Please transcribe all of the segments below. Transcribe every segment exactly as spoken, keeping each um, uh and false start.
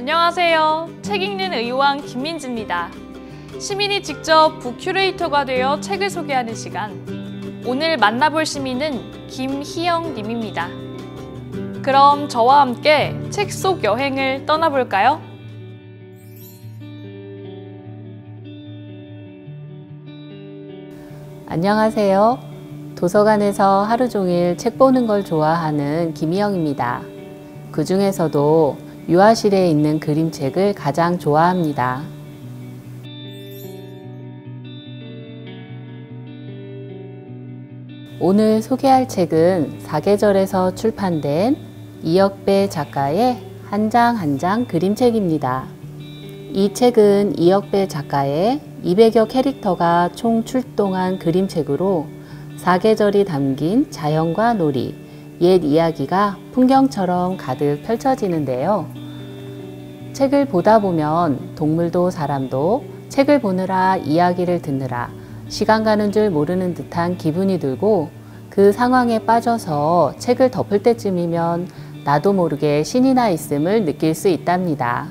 안녕하세요. 책 읽는 의왕 김민지입니다. 시민이 직접 북 큐레이터가 되어 책을 소개하는 시간. 오늘 만나볼 시민은 김희영 님입니다. 그럼 저와 함께 책 속 여행을 떠나볼까요? 안녕하세요. 도서관에서 하루 종일 책 보는 걸 좋아하는 김희영입니다. 그 중에서도 유아실에 있는 그림책을 가장 좋아합니다. 오늘 소개할 책은 사계절에서 출판된 이혁배 작가의 한 장 한 장 그림책입니다. 이 책은 이혁배 작가의 이백여 캐릭터가 총 출동한 그림책으로 사계절이 담긴 자연과 놀이, 옛 이야기가 풍경처럼 가득 펼쳐지는데요. 책을 보다 보면 동물도 사람도 책을 보느라 이야기를 듣느라 시간 가는 줄 모르는 듯한 기분이 들고 그 상황에 빠져서 책을 덮을 때쯤이면 나도 모르게 신이 나 있음을 느낄 수 있답니다.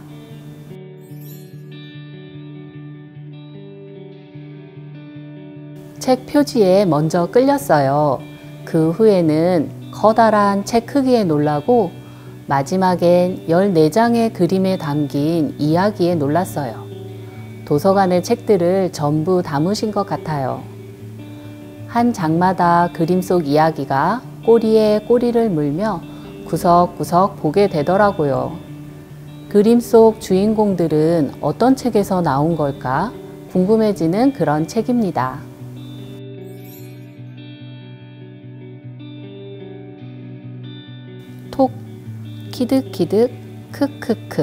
책 표지에 먼저 끌렸어요. 그 후에는 커다란 책 크기에 놀라고 마지막엔 열네 장의 그림에 담긴 이야기에 놀랐어요. 도서관의 책들을 전부 담으신 것 같아요. 한 장마다 그림 속 이야기가 꼬리에 꼬리를 물며 구석구석 보게 되더라고요. 그림 속 주인공들은 어떤 책에서 나온 걸까 궁금해지는 그런 책입니다. 톡, 키득키득, 크크크,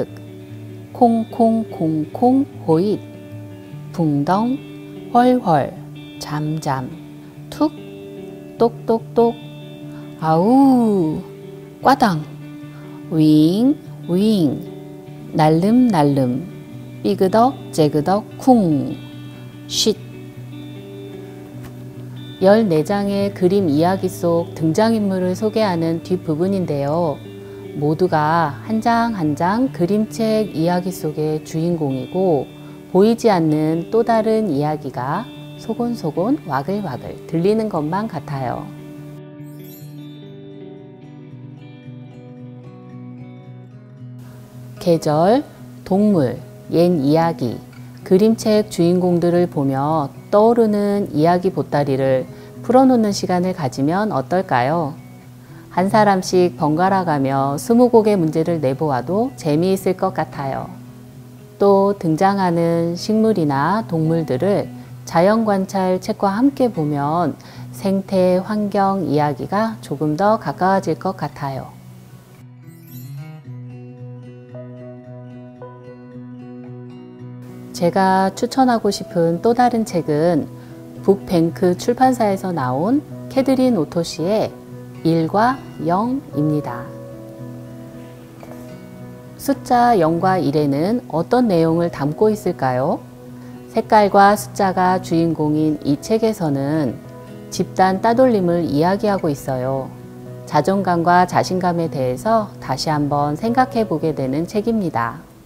콩콩콩콩 호잇, 붕덩, 헐헐, 잠잠, 툭, 똑똑똑, 아우, 꽈당, 윙, 윙, 날름날름, 삐그덕, 째그덕, 쿵, 쉿. 열네 장의 그림 이야기 속 등장인물을 소개하는 뒷부분인데요. 모두가 한 장 한 장 그림책 이야기 속의 주인공이고 보이지 않는 또 다른 이야기가 소곤소곤 와글와글 들리는 것만 같아요. 계절, 동물, 옛 이야기, 그림책 주인공들을 보며 떠오르는 이야기 보따리를 풀어놓는 시간을 가지면 어떨까요? 한 사람씩 번갈아 가며 스무 곡의 문제를 내보아도 재미있을 것 같아요. 또 등장하는 식물이나 동물들을 자연관찰 책과 함께 보면 생태, 환경 이야기가 조금 더 가까워질 것 같아요. 제가 추천하고 싶은 또 다른 책은 북뱅크 출판사에서 나온 캐드린 오토시의 일과 영입니다. 숫자 영과 일에는 어떤 내용을 담고 있을까요? 색깔과 숫자가 주인공인 이 책에서는 집단 따돌림을 이야기하고 있어요. 자존감과 자신감에 대해서 다시 한번 생각해 보게 되는 책입니다.